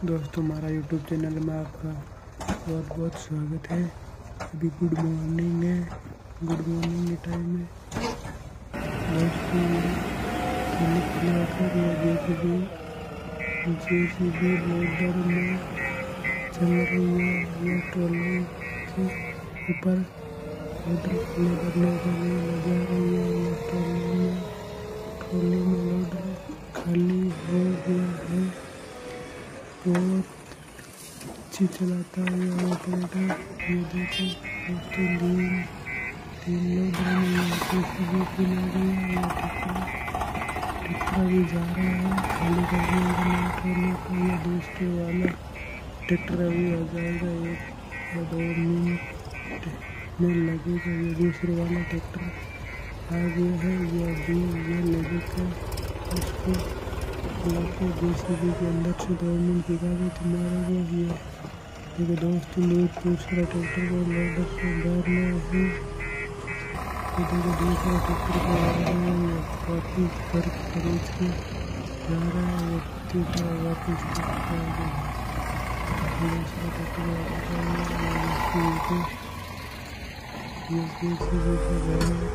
दोस्तों, हमारा YouTube channel में आपका बहुत बहुत स्वागत है। अभी गुड मॉर्निंग है, गुड मॉर्निंग के टाइम है दोस्तों। JCB लोडर में चल रही है। ये ट्रॉली के ऊपर लोडर करने के लिए लगा रही है। ये ट्रॉली में लोडर खाली हो गया है। बहुत अच्छी चलाता है ये ऑपरेटर। ये देखो दोस्तों, तीन लोग JCB की लग रही है। ट्रैक्टर भी जा रहा है खाली करने के लिए। ये दूसरे वाला ट्रैक्टर अभी आ जाएगा, 1 या 2 मिनट में लगेगा। ये दूसरे वाला ट्रैक्टर आ गया है। ये अभी ये लगेगा उसको लेके JCB के अंदर से 2 मिनट दिखावे तुम्हारे को। ये देखो दोस्तों, दूसरा ट्रैक्टर को लोडर से भरना है। देखो दूसरा ट्रैक्टर को वापिस भर खरीद के जा रहा है। तीसरा वापिस दूसरा ट्रैक्टर ये JCB का घर है।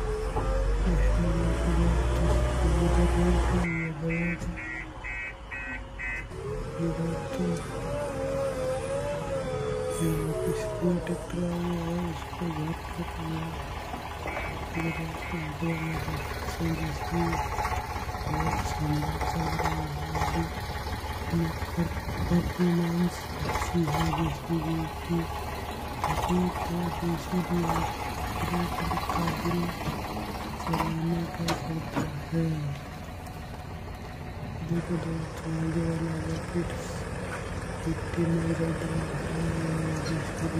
ट्रैक्टर आया है, उसको घर परफॉर्मेंस अच्छी है JCB की। चलाने का करता है। देखो दोस्तों, आगे वाला रॉकेट मिट्टी में रहता है। JCB